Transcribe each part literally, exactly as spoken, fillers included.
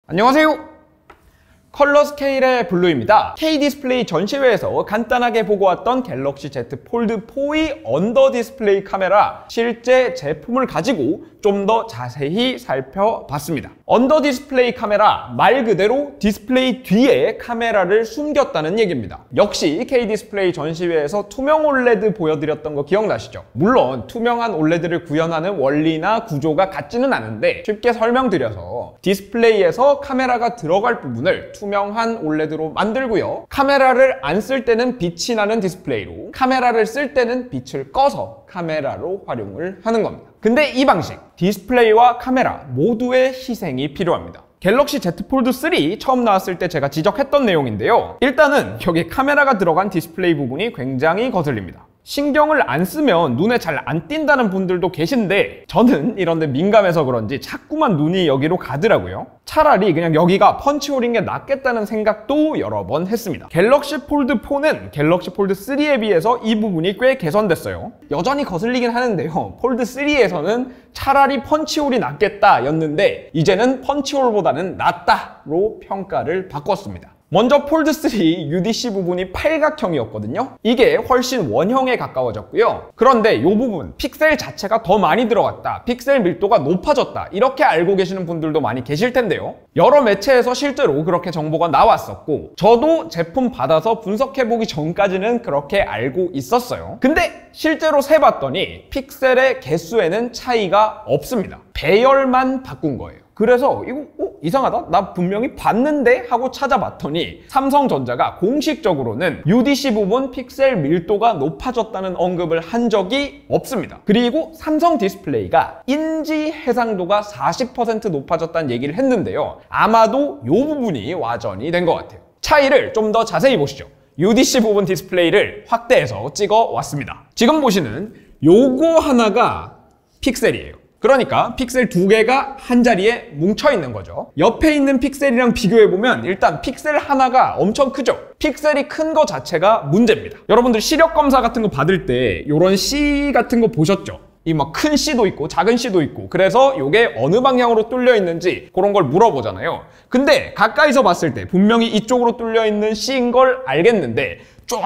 안녕하세요. 컬러 스케일의 블루입니다. K-디스플레이 전시회에서 간단하게 보고 왔던 갤럭시 Z 폴드 포의 언더 디스플레이 카메라 실제 제품을 가지고 좀 더 자세히 살펴봤습니다. 언더 디스플레이 카메라 말 그대로 디스플레이 뒤에 카메라를 숨겼다는 얘기입니다. 역시 K-디스플레이 전시회에서 투명 올레드 보여드렸던 거 기억나시죠? 물론 투명한 올레드를 구현하는 원리나 구조가 같지는 않은데 쉽게 설명드려서 디스플레이에서 카메라가 들어갈 부분을 투명한 올레드로 만들고요. 카메라를 안 쓸 때는 빛이 나는 디스플레이로, 카메라를 쓸 때는 빛을 꺼서 카메라로 활용을 하는 겁니다. 근데 이 방식, 디스플레이와 카메라 모두의 희생이 필요합니다. 갤럭시 Z 폴드 쓰리 처음 나왔을 때 제가 지적했던 내용인데요. 일단은 여기 카메라가 들어간 디스플레이 부분이 굉장히 거슬립니다. 신경을 안 쓰면 눈에 잘 안 띈다는 분들도 계신데 저는 이런데 민감해서 그런지 자꾸만 눈이 여기로 가더라고요. 차라리 그냥 여기가 펀치홀인 게 낫겠다는 생각도 여러 번 했습니다. 갤럭시 폴드 포는 갤럭시 폴드 쓰리에 비해서 이 부분이 꽤 개선됐어요. 여전히 거슬리긴 하는데요. 폴드 쓰리에서는 차라리 펀치홀이 낫겠다 였는데 이제는 펀치홀보다는 낫다로 평가를 바꿨습니다. 먼저 폴드 쓰리 유디씨 부분이 팔각형이었거든요. 이게 훨씬 원형에 가까워졌고요. 그런데 이 부분, 픽셀 자체가 더 많이 들어갔다, 픽셀 밀도가 높아졌다, 이렇게 알고 계시는 분들도 많이 계실 텐데요. 여러 매체에서 실제로 그렇게 정보가 나왔었고 저도 제품 받아서 분석해보기 전까지는 그렇게 알고 있었어요. 근데 실제로 세봤더니 픽셀의 개수에는 차이가 없습니다. 배열만 바꾼 거예요. 그래서 이거 어? 이상하다? 나 분명히 봤는데? 하고 찾아봤더니 삼성전자가 공식적으로는 유디씨 부분 픽셀 밀도가 높아졌다는 언급을 한 적이 없습니다. 그리고 삼성 디스플레이가 인지 해상도가 사십 퍼센트 높아졌다는 얘기를 했는데요. 아마도 이 부분이 와전이 된 것 같아요. 차이를 좀 더 자세히 보시죠. 유디씨 부분 디스플레이를 확대해서 찍어 왔습니다. 지금 보시는 요거 하나가 픽셀이에요. 그러니까 픽셀 두 개가 한 자리에 뭉쳐 있는 거죠. 옆에 있는 픽셀이랑 비교해보면 일단 픽셀 하나가 엄청 크죠? 픽셀이 큰 거 자체가 문제입니다. 여러분들 시력 검사 같은 거 받을 때 이런 C 같은 거 보셨죠? 이 막 큰 C도 있고 작은 C도 있고 그래서 이게 어느 방향으로 뚫려 있는지 그런 걸 물어보잖아요. 근데 가까이서 봤을 때 분명히 이쪽으로 뚫려 있는 C인 걸 알겠는데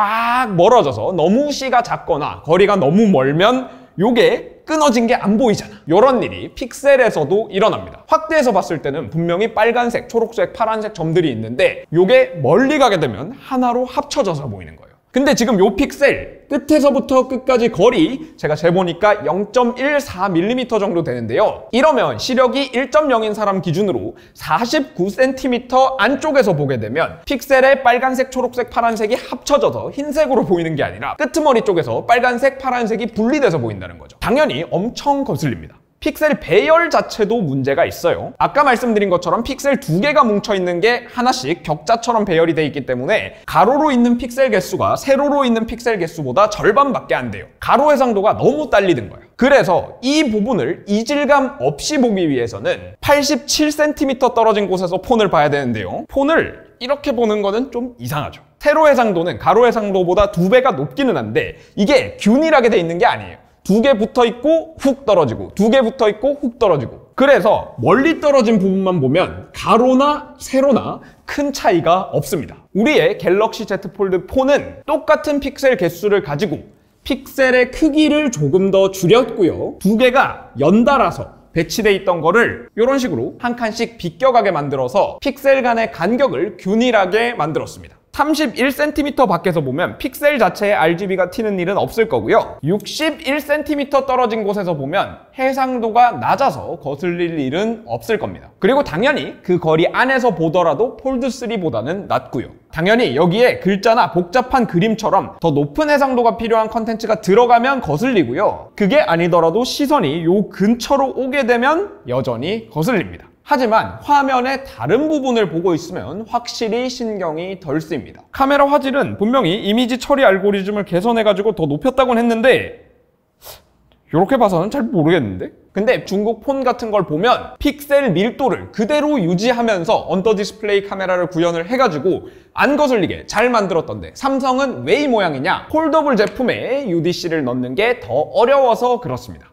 쫙 멀어져서 너무 C가 작거나 거리가 너무 멀면 요게 끊어진 게 안 보이잖아. 이런 일이 픽셀에서도 일어납니다. 확대해서 봤을 때는 분명히 빨간색, 초록색, 파란색 점들이 있는데 요게 멀리 가게 되면 하나로 합쳐져서 보이는 거예요. 근데 지금 요 픽셀 끝에서부터 끝까지 거리 제가 재보니까 영 점 일사 밀리미터 정도 되는데요. 이러면 시력이 일 점 영인 사람 기준으로 사십구 센티미터 안쪽에서 보게 되면 픽셀의 빨간색, 초록색, 파란색이 합쳐져서 흰색으로 보이는 게 아니라 끄트머리 쪽에서 빨간색, 파란색이 분리돼서 보인다는 거죠. 당연히 엄청 거슬립니다. 픽셀 배열 자체도 문제가 있어요. 아까 말씀드린 것처럼 픽셀 두 개가 뭉쳐있는 게 하나씩 격자처럼 배열이 돼 있기 때문에 가로로 있는 픽셀 개수가 세로로 있는 픽셀 개수보다 절반밖에 안 돼요. 가로 해상도가 너무 딸리는 거예요. 그래서 이 부분을 이질감 없이 보기 위해서는 팔십칠 센티미터 떨어진 곳에서 폰을 봐야 되는데요. 폰을 이렇게 보는 거는 좀 이상하죠. 세로 해상도는 가로 해상도보다 두 배가 높기는 한데 이게 균일하게 돼 있는 게 아니에요. 두 개 붙어 있고 훅 떨어지고 두 개 붙어 있고 훅 떨어지고 그래서 멀리 떨어진 부분만 보면 가로나 세로나 큰 차이가 없습니다. 우리의 갤럭시 Z 폴드 포는 똑같은 픽셀 개수를 가지고 픽셀의 크기를 조금 더 줄였고요. 두 개가 연달아서 배치돼 있던 거를 이런 식으로 한 칸씩 비껴가게 만들어서 픽셀 간의 간격을 균일하게 만들었습니다. 삼십일 센티미터 밖에서 보면 픽셀 자체에 알지비가 튀는 일은 없을 거고요. 육십일 센티미터 떨어진 곳에서 보면 해상도가 낮아서 거슬릴 일은 없을 겁니다. 그리고 당연히 그 거리 안에서 보더라도 폴드 쓰리보다는 낮고요. 당연히 여기에 글자나 복잡한 그림처럼 더 높은 해상도가 필요한 컨텐츠가 들어가면 거슬리고요. 그게 아니더라도 시선이 요 근처로 오게 되면 여전히 거슬립니다. 하지만 화면의 다른 부분을 보고 있으면 확실히 신경이 덜 쓰입니다. 카메라 화질은 분명히 이미지 처리 알고리즘을 개선해가지고 더 높였다곤 했는데 이렇게 봐서는 잘 모르겠는데? 근데 중국 폰 같은 걸 보면 픽셀 밀도를 그대로 유지하면서 언더 디스플레이 카메라를 구현을 해가지고 안 거슬리게 잘 만들었던데 삼성은 왜 이 모양이냐? 폴더블 제품에 유디씨를 넣는 게 더 어려워서 그렇습니다.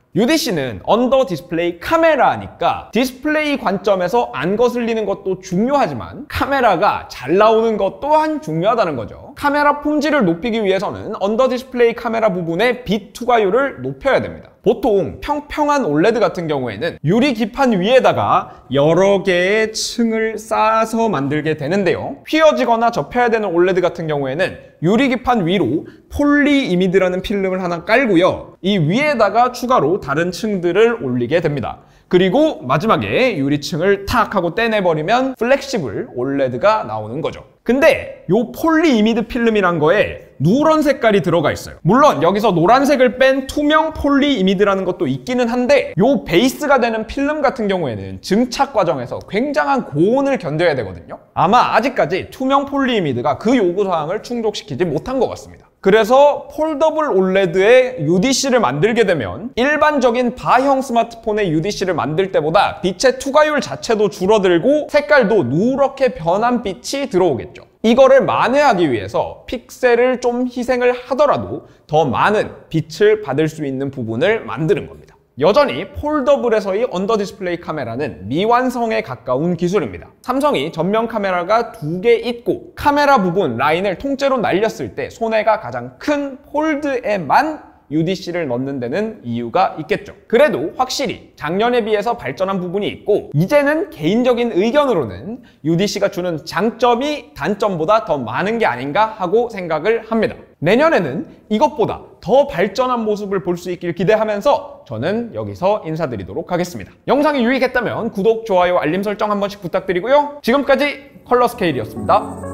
유디씨는 언더 디스플레이 카메라니까 디스플레이 관점에서 안 거슬리는 것도 중요하지만 카메라가 잘 나오는 것 또한 중요하다는 거죠. 카메라 품질을 높이기 위해서는 언더 디스플레이 카메라 부분의 빛 투과율을 높여야 됩니다. 보통 평평한 올레드 같은 경우에는 유리 기판 위에다가 여러 개의 층을 쌓아서 만들게 되는데요. 휘어지거나 접혀야 되는 올레드 같은 경우에는 유리 기판 위로 폴리이미드라는 필름을 하나 깔고요. 이 위에다가 추가로 다른 층들을 올리게 됩니다. 그리고 마지막에 유리층을 탁 하고 떼내버리면 플렉시블 올레드가 나오는 거죠. 근데 요 폴리이미드 필름이란 거에 누런 색깔이 들어가 있어요. 물론 여기서 노란색을 뺀 투명 폴리이미드라는 것도 있기는 한데 요 베이스가 되는 필름 같은 경우에는 증착 과정에서 굉장한 고온을 견뎌야 되거든요. 아마 아직까지 투명 폴리이미드가 그 요구사항을 충족시키지 못한 것 같습니다. 그래서 폴더블 올레드의 유디씨를 만들게 되면 일반적인 바형 스마트폰의 유디씨를 만들 때보다 빛의 투과율 자체도 줄어들고 색깔도 누렇게 변한 빛이 들어오겠죠. 이거를 만회하기 위해서 픽셀을 좀 희생을 하더라도 더 많은 빛을 받을 수 있는 부분을 만드는 겁니다. 여전히 폴더블에서의 언더 디스플레이 카메라는 미완성에 가까운 기술입니다. 삼성이 전면 카메라가 두 개 있고 카메라 부분 라인을 통째로 날렸을 때 손해가 가장 큰 폴드에만 유디씨를 넣는 데는 이유가 있겠죠. 그래도 확실히 작년에 비해서 발전한 부분이 있고 이제는 개인적인 의견으로는 유디씨가 주는 장점이 단점보다 더 많은 게 아닌가 하고 생각을 합니다. 내년에는 이것보다 더 발전한 모습을 볼 수 있길 기대하면서 저는 여기서 인사드리도록 하겠습니다. 영상이 유익했다면 구독, 좋아요, 알림 설정 한 번씩 부탁드리고요. 지금까지 컬러 스케일이었습니다.